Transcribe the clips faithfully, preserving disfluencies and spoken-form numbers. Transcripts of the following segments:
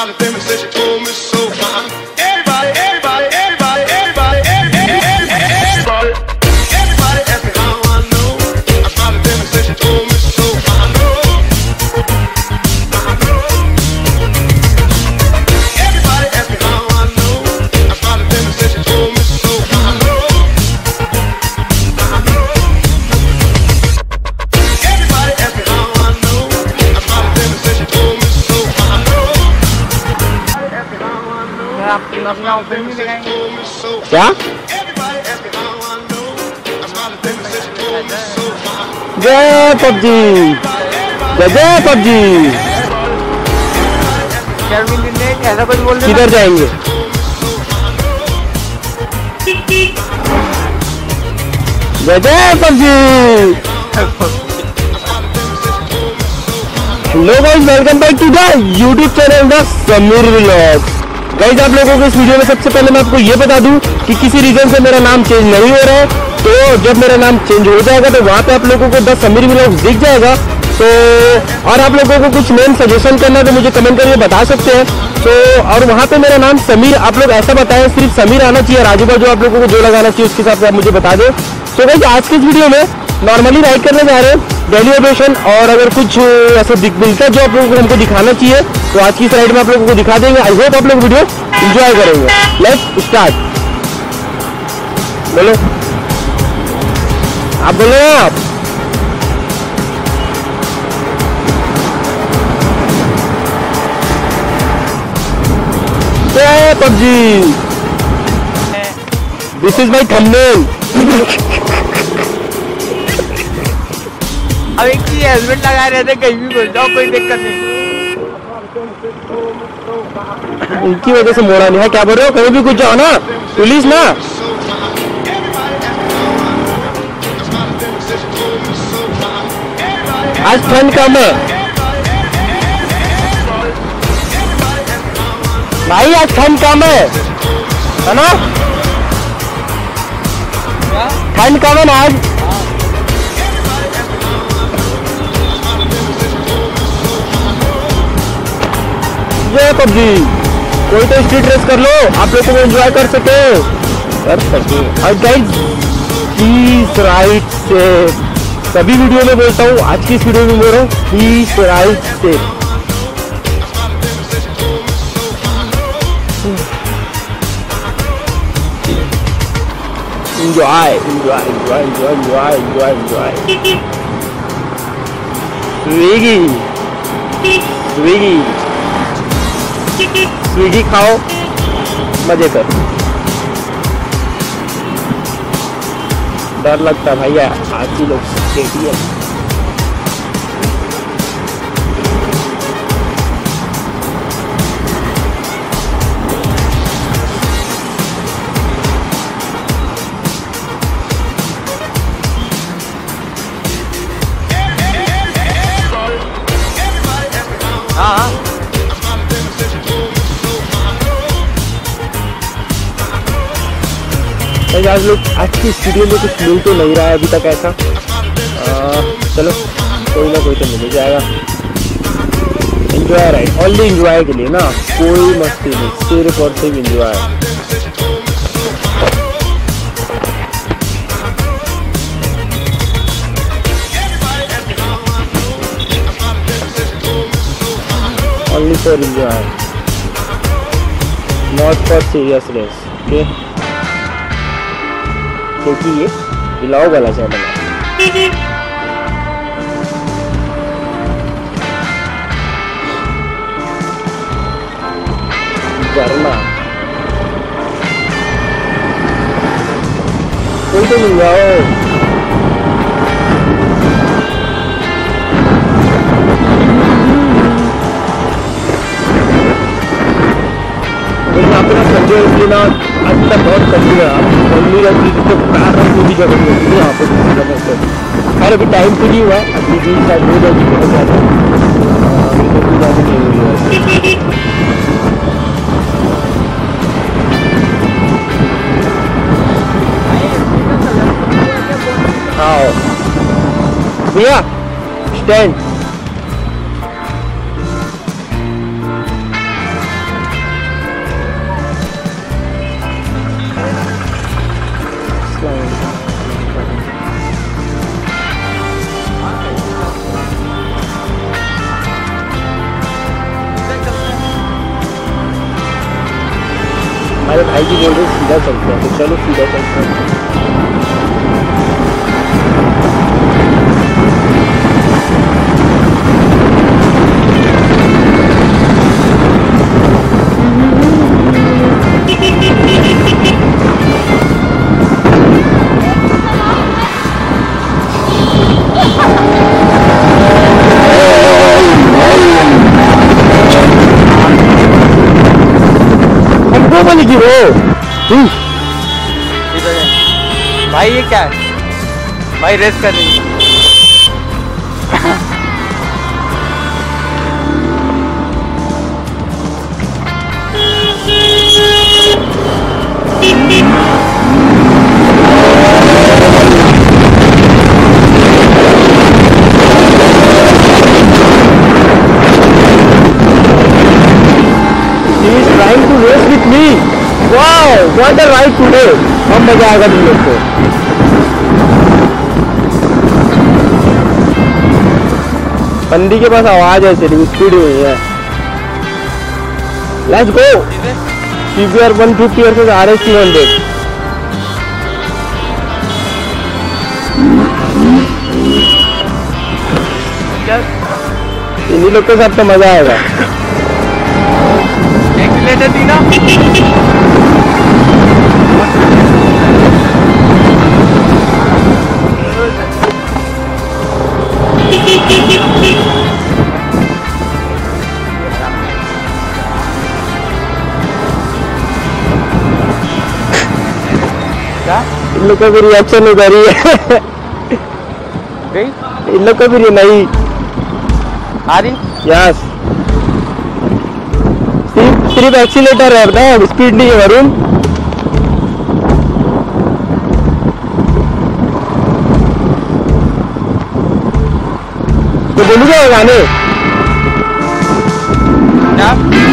smiled at them and said she told me so. Everybody, everybody, everybody, everybody, everybody, everybody, everybody asked me how I know. I smiled at them and said she told me so. I know, I know. Everybody asked me how I know. I smiled at them and said she told me so. I know, I know. Everybody asked me how I know. I smiled at them and said she told me so. I know. क्या जय PUBG, जय जय PUBG. ऐसा कुछ बोल रहे किधर जाएंगे? जय जय PUBG. Hello guys, welcome back to the YouTube channel the Sameer vlogs. Guys, आप लोगों को इस वीडियो में सबसे पहले मैं आपको ये बता दूं कि किसी रीजन से मेरा नाम चेंज नहीं हो रहा है, तो जब मेरा नाम चेंज हो जाएगा तो वहाँ पे आप लोगों को द समीर व्लॉग्स दिख जाएगा। तो और आप लोगों को कुछ नेम सजेशन करना है तो मुझे कमेंट करके बता सकते हैं। तो और वहाँ पे मेरा नाम समीर, आप लोग ऐसा बताएं सिर्फ समीर आना चाहिए, राजू बाजू आप लोगों को जो लगाना चाहिए उसके हिसाब से आप मुझे बता दें। तो गाइस, आज के इस वीडियो में नॉर्मली राइड करने जा रहे हैं डेली ऑपरेशन, और अगर कुछ ऐसा दिख मिलता है जो आप लोगों को हमको दिखाना चाहिए तो आज की इस राइड में आप लोगों को दिखा देंगे। आई होप आप लोग वीडियो एंजॉय करेंगे। Let's start. बोलो, आप बोलो आप। जय PUBG, this is my thumbnail. अब एक ही हेलमेट लगा रहे थे, कहीं भी घुस जाओ कोई दिक्कत नहीं। उनकी वजह से मोड़ा नहीं है, क्या बोल रहे हो? कहीं भी कुछ जाओ ना, पुलिस ना। आज ठंड कम है भाई, आज ठंड कम है है ना? ठंड कम है ना आज। जय पबजी, कोई तो स्ट्रीट रेस कर लो, आप लोग को एंजॉय कर सके कर सके और गाइस प्लीज राइट से, सभी वीडियो में बोलता हूँ, आज की इस वीडियो में बोल रहा हूँ प्लीज राइट से। Enjoy enjoy enjoy enjoy enjoy enjoy. Swiggy Swiggy Swiggy खाओ, मजे कर। डर लगता भैया, आज की लोग देखिए। हाँ आज लोग आज की स्टूडियो में कुछ मिल तो नहीं रहा है अभी तक ऐसा। आ, चलो कोई ना कोई तो मिल जाएगा। एंजॉय राइड, ओनली एंजॉय के लिए ना, कोई मस्ती नहीं, सिर्फ और सिर्फ enjoy. Only for enjoy, not for serious race. Okay, क्योंकि ये ब्लॉग वाला चैनल है। झरना कोई तो मिल जाओ। यहाँ पे ना ठंडी होती ना, आज तक बहुत ठंडी है। आप ठंडी रहती है तो पैर रखने की जगह नहीं होती है यहाँ पे। खैर अभी टाइम तो नहीं हुआ, अभी भी शायद हो जाएगी बहुत ज़्यादा, अभी ज़्यादा नहीं हुई है। हाँ भैया स्टैंड अरे भाई जी बोल रहे सीधा चलते हैं, तो चलो सीधा चलते हैं। हमको गिरो भाई, ये क्या है भाई? रेस कर रही है। trying to race with me. Wow, what a ride today. अब मजा आएगा तुम लोग को। बंदी के पास आवाज है, चली स्पीड हुई है। Let's go. C B R one fifty versus R S two hundred. इन्हीं लोग के साथ तो मजा आएगा। एक्सीलेटर दी ना। क्या? इन लोग का भी रिएक्शन हो रही है। गई? इन लोग का भी नहीं आ रही? यस, सिर्फ सिर्फ एक्सीलेटर है ना, स्पीड नहीं है वरुण। तो बोलूँगा गाने क्या?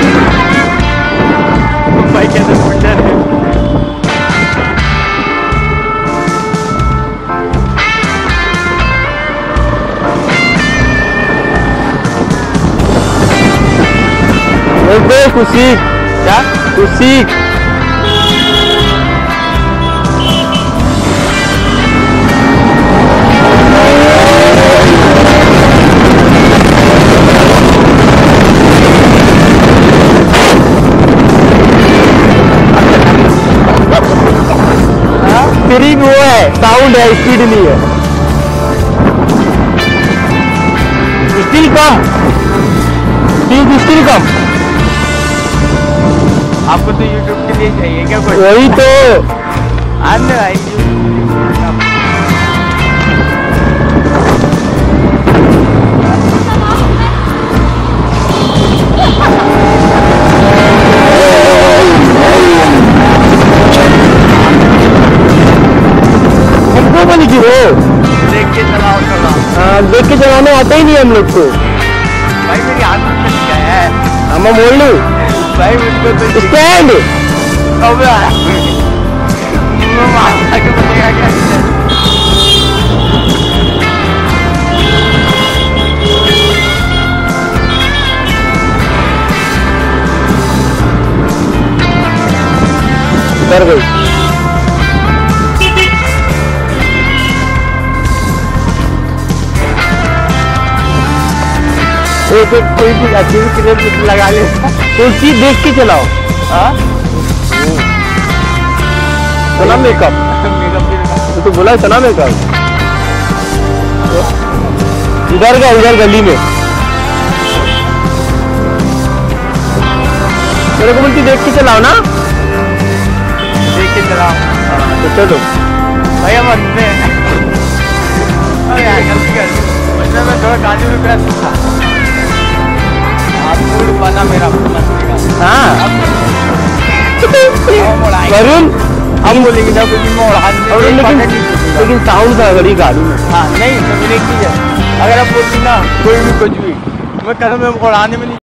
भाई कैसे स्पीडर है? कुछ सीख। क्या? कुछ सीख। स्टीयरिंग वो है, साउंड है, स्पीड नहीं है। स्टील कम, स्पीड स्टील कम। आपको तो YouTube के लिए चाहिए क्या कुछ? वही तो आने भाई। हमको बोली कि वो देख के चलाओ थोड़ा। हाँ, देख के चलाने आता ही नहीं हम लोग को। भाई मेरी आदत चल गया है। हम बोल लू भाई मुझको तो स्टैंड। अब मार के बोलेगा क्या? कर गई। एक एक कोई भी अच्छी क्लिप लगा ले। तो चीज देख के चलाओ। हाँ? चला मेकअप। मेकअप भी लगा। तो तू बोला चला मेकअप। इधर का इधर गली में मेरे को बोलती देख के चलाओ ना। देख के चलाओ। तो चलो भैया मरते हैं। अरे यार गलती कर दी। वैसे मैं थोड़ा काजू भी प्याज था। आप मूड बना मेरा मस्ती का। हाँ वरुण हम बोलेंगे ना कुछ मोड़ और लेकिन लेकिन साउंड था बड़ी गाड़ी में। हाँ नहीं तो मेरी एक चीज है, अगर आप बोलती ना कोई भी कुछ भी, मैं कसम में उड़ाने में नहीं